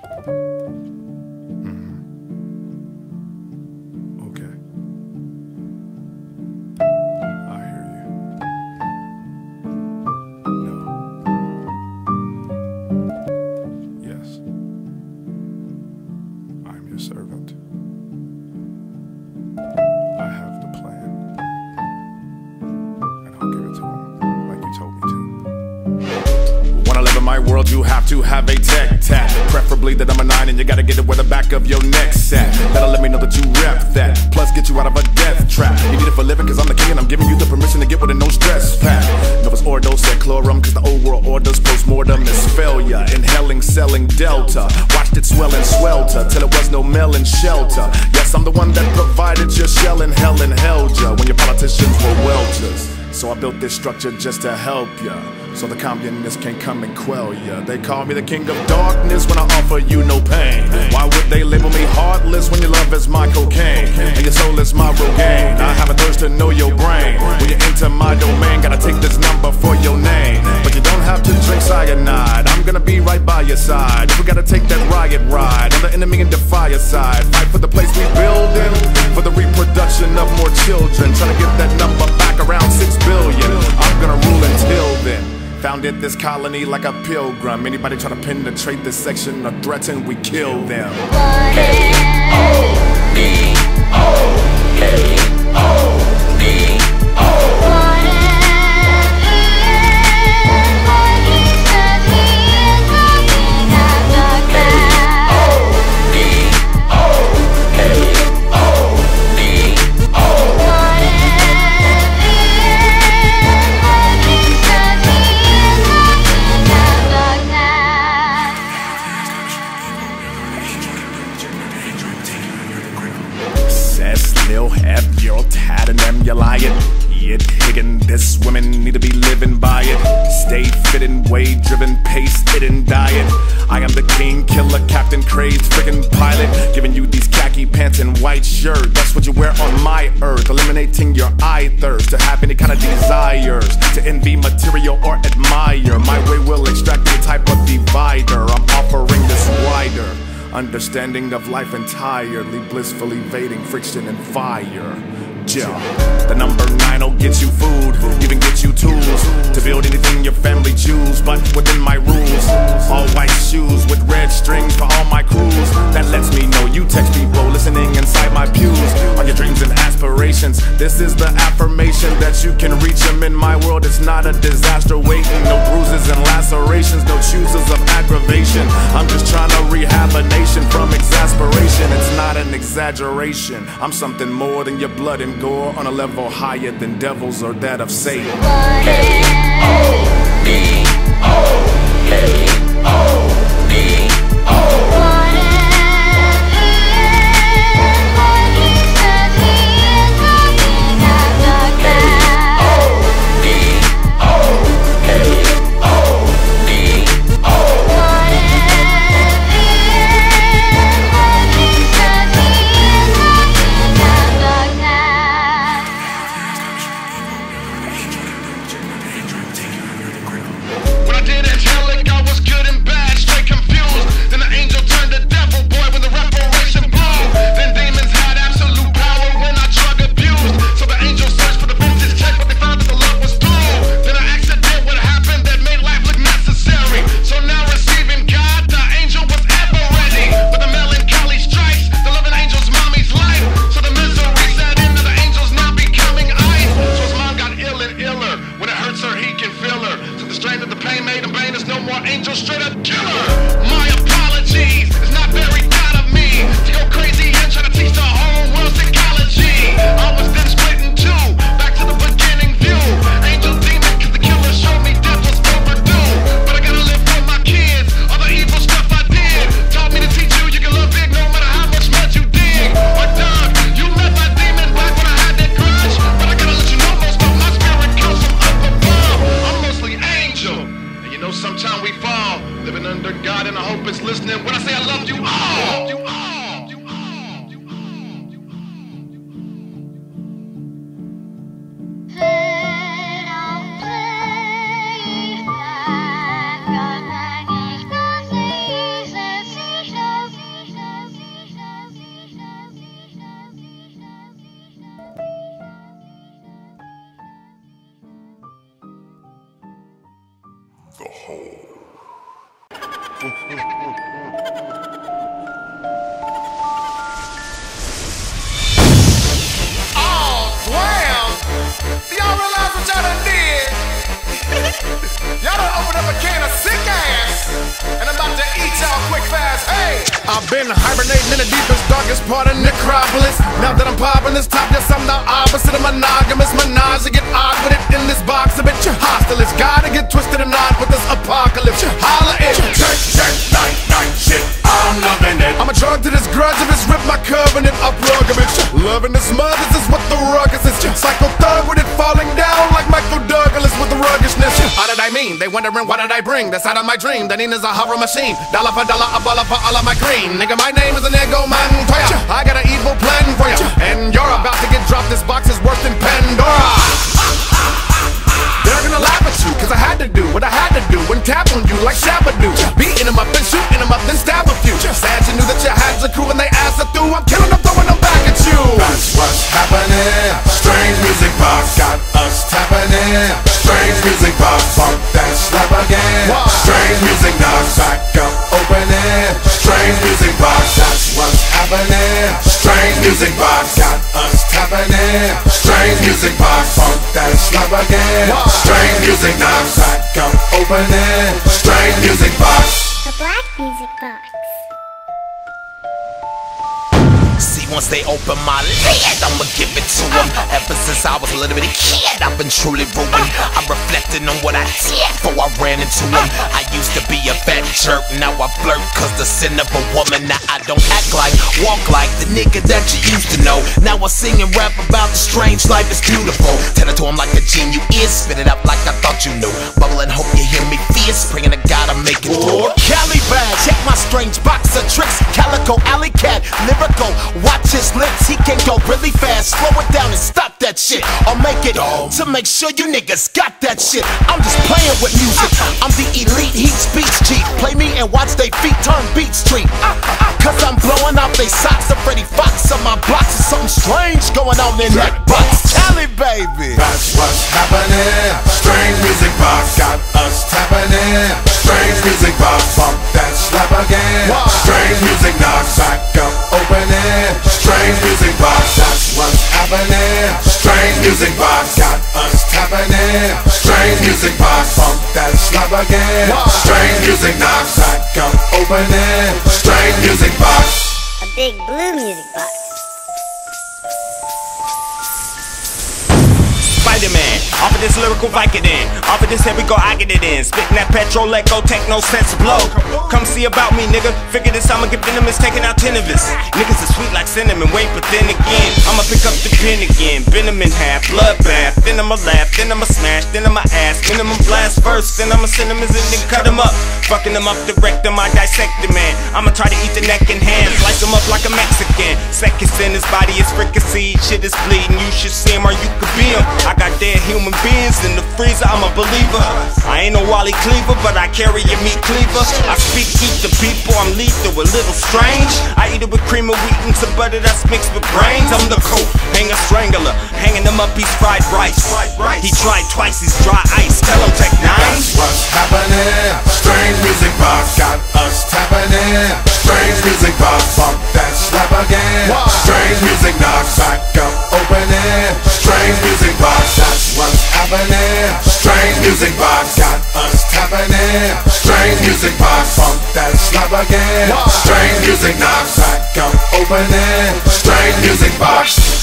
Okay. I hear you. No. Yes. I am your servant. I have the plan. And I'll give it to him, like you told me to. Wanna live in my world, you have to have a tech tat. Preferably the number 9, and you gotta get it where the back of your neck's at. That'll let me know that you rep that. Plus get you out of a death trap. You need it for living, cause I'm the king, and I'm giving you the permission to get with a no stress pack. Novus Ordo said chlorum, cause the old world order's postmortem is failure. Inhaling, selling delta. Watched it swell and swelter, till it was no melon shelter. Yes, I'm the one that provided your shell in hell and held ya when your politicians were welchers. So I built this structure just to help ya, so the communists can't come and quell ya. They call me the king of darkness when I offer you no pain. Why would they label me heartless when your love is my cocaine and your soul is my Rogaine? I have a thirst to know your brain. When you enter my domain, gotta take this number for your name. But you don't have to drink cyanide, I'm gonna be right by your side. If we gotta take that riot ride on the enemy and defy your side. Fight for the place we building, for the reproduction of more children. Trying to get that number back around 6 billion. I'm gonna rule until then. Founded this colony like a pilgrim. Anybody try to penetrate this section or threaten, we kill them. Lil F, you're tad and them, you lying. It higgin', this women need to be living by it. Stay fit and way driven, pace it and diet. I am the king, killer, captain, crazed, friggin' pilot. Giving you these khaki pants and white shirt. That's what you wear on my earth. Eliminating your eye thirst to have any kind of desires, to envy material or admire. My way will extract any type of divider. I'm offering this wider understanding of life entirely, blissfully evading friction and fire. Yeah. The number 9'll get you food, even get you tools to build anything your family choose, but within my rules. All white shoes with red strings for all my crews. That lets me know you text people listening inside my pews. On your dreams and aspirations, this is the affirmation that you can reach them in my world. It's not a disaster waiting, no bruises and lacerations, no choosers of aggravation. I'm just trying to rehab a nation from exasperation. It's not an exaggeration, I'm something more than your blood and gore, on a level higher than devils or that of Satan. The Hole. Y'all realize what y'all done did? Y'all done opened up a can of sick ass, and I'm about to eat y'all quick fast. Hey! I've been hibernating in the deepest, darkest part of Necropolis. Now that I'm popping this top, yes, I'm the opposite of monogamous. Menage, get odd with it in this box, a bit hostile. It's gotta get twisted and odd with this apocalypse. Holla it, check, night, shit, I'm loving it. I'm a drug to this grudge if it's ripped my covenant up rugged, bitch. Loving this mud, this is what the ruckus is. Psycho thug with it falling down like Michael Douglas with the ruggishness. How did I mean? They wondering what did I bring? That's out of my dream. The Nina's a horror machine. Dollar for dollar, a baller for all of my green. Nigga, my name is Inigo Montoya. I got an evil plan for ya, and you're about to get dropped. This box is worse than Pandora. They're gonna laugh at you, cause I had to do what I had to do and tap on you like Shabba-Doo. Beating them up and shooting them up, then stab a few. Sad you knew that you had your crew and they asked her through. I'm killing them, throwing them back at you. That's what's happening. Strange music box got us tapping in. Strange music box, funk that slap again. Strange music knocks back up, opening. Strange music box, that's what's happening. Strange music box got us tapping in. Strange music box, funk that slap again. Strange music knocks back up, opening. Strange music box. The Black Music Box. See, once they open my lid, I'ma give it to them. Ever since I was a little bitty kid, I've been truly ruined. I'm reflecting on what I did before I ran into them. I used to be a fat jerk, now I flirt cause the sin of a woman. Now I don't act like, walk like the nigga that you used to know. Now I sing and rap about the strange life is beautiful. Tell it to him like a gene you is, spit it up like I thought you knew. Bubble and hope you hear me fierce, praying to God I make it through. Cali bag, check my strange box of tricks. Calico, alley cat, lyrical. Watch his lips, he can go really fast. Slow it down and stop that shit, or make it to make sure you niggas got that shit. I'm just playing with music. I'm the elite heat speech chief. Play me and watch they feet turn Beat Street. Cause I'm blowing out they socks. A Freddie Fox on my blocks. There's something strange going on in that box. Cali baby, that's what's happening. Strange music box got us tapping in. Strange music box, funk that slap again. Strange music knocks back up, opening. Strange music box, that's what's happening. Strange music box got us tapping in. Strange music box, funk that slap again. Strange music knocks back up, opening. Strange music box. A big blue music box. Spider-Man, off of this lyrical Vicodin. Off of this, here we go, I get it in. Spitting that petrol, let go, take no sense blow. Come see about me, nigga. Figure this, I'ma get venomous, taking out 10 of us. Niggas are sweet like cinnamon, wait, but then again, I'ma pick up the pen again. Bend them in half, bloodbath. Then I'ma laugh, then I'ma smash, then I'ma ask. Minimum blast first, then I'ma send them as in, then cut them up. Fucking them up, direct them, I dissect the man. I'ma try to eat the neck and hands, slice them up like a Mexican. Seconds in his body is fricassee, shit is bleeding. You should see him or you could be him. I got dead human beings in the freezer, I'm a believer. I ain't no Wally Cleaver, but I carry a meat cleaver. I speak, eat the people, I'm lethal, a little strange. I eat it with cream of wheat and some butter that's mixed with brains. I'm the coat hanger strangler, hanging them up, he's fried rice. He tried twice, he's dry ice, tell him Tech 9. That's what's happening. Strange music box got us tapping in. Strange music box, funk that slap again. Strange music knocks back up, opening. Strange music box, that's what's happening. Strange music box got us tapping in. Strange music box, funk that slap again. Strange music knocks back up, opening. Strange music box.